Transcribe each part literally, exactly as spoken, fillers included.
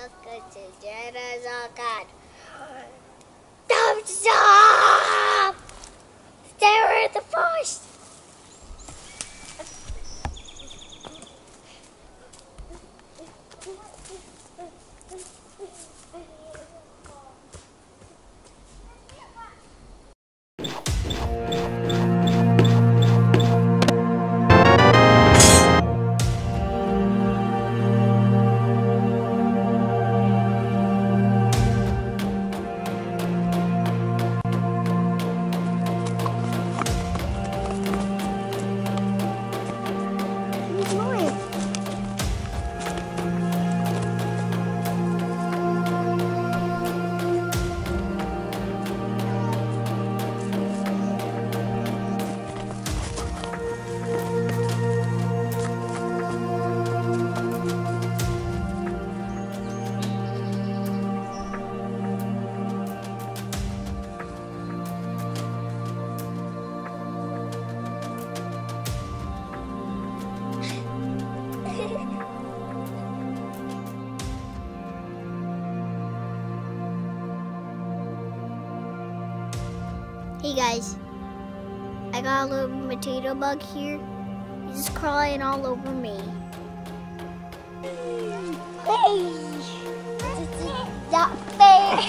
welcome to Jenna's Arcade. Thumbs up! Stare at the forest. Hey guys, I got a little potato bug here. He's crawling all over me. Hey, this is not fair.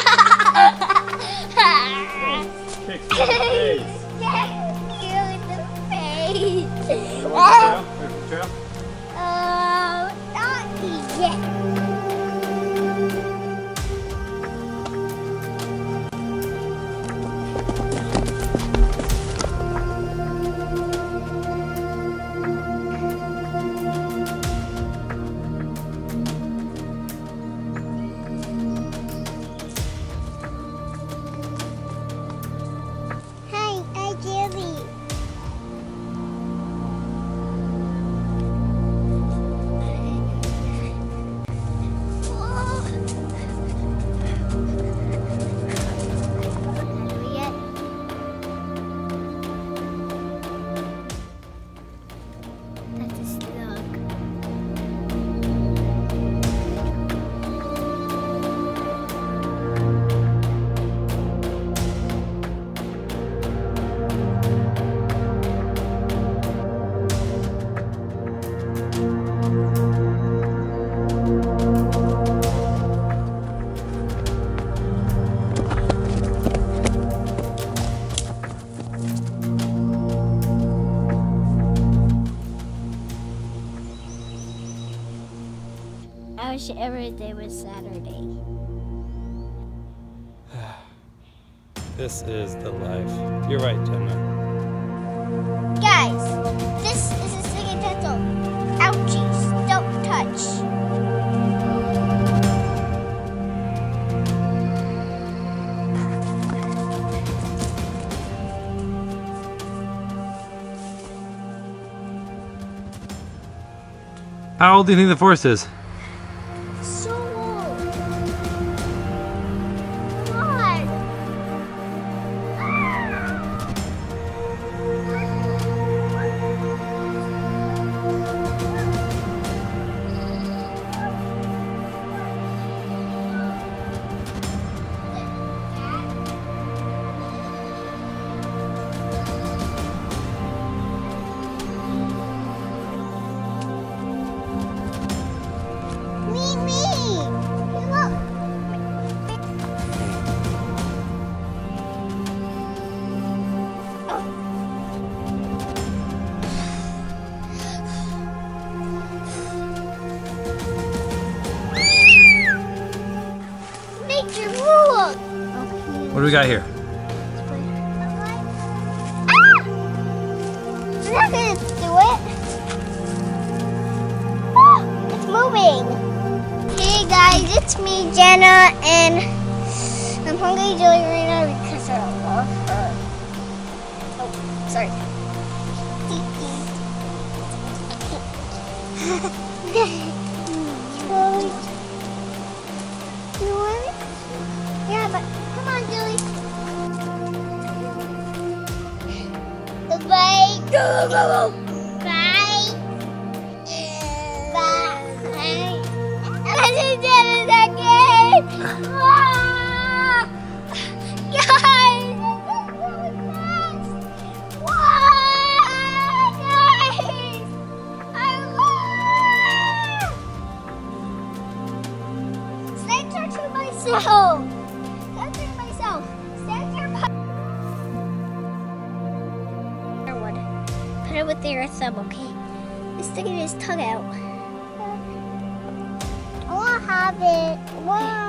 Kick the face. You in the face. Where's the trail? Uh, not yet. I wish every day was Saturday. This is the life. You're right, Jenna. Guys, this is a singing pencil. Ouchies, don't touch. How old do you think the forest is? So old. Come on. Me, me. Look. Nature rule. What do we got here? Ah! I'm not gonna do it. Ah, it's moving. Hey guys, it's me, Jenna, and I'm hungry Julie right now because I love her. Oh, sorry. Julie. You want it? Yeah, but come on, Julie. Goodbye. Go, go, go. Bye. Bye. Bye. Ah! Guys, this is really fast. Wow, guys, I love. Center to myself. Center myself. Center my. Put it with your thumb, okay? Let's stick his tongue out. I want to have it. Wow.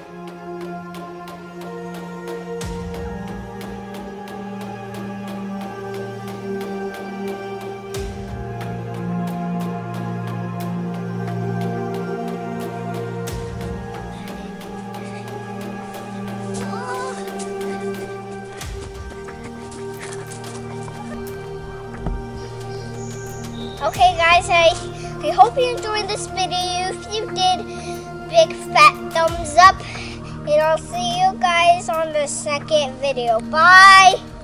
Okay guys, I, I hope you enjoyed this video. If you did, big fat thumbs up. And I'll see you guys on the second video. Bye!